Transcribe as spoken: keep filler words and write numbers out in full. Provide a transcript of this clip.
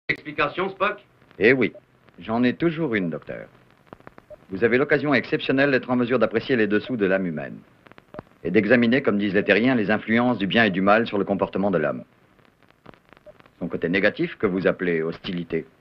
Explication, Spock? Eh oui, j'en ai toujours une, docteur. Vous avez l'occasion exceptionnelle d'être en mesure d'apprécier les dessous de l'âme humaine et d'examiner, comme disent les terriens, les influences du bien et du mal sur le comportement de l'homme. Son côté négatif, que vous appelez hostilité,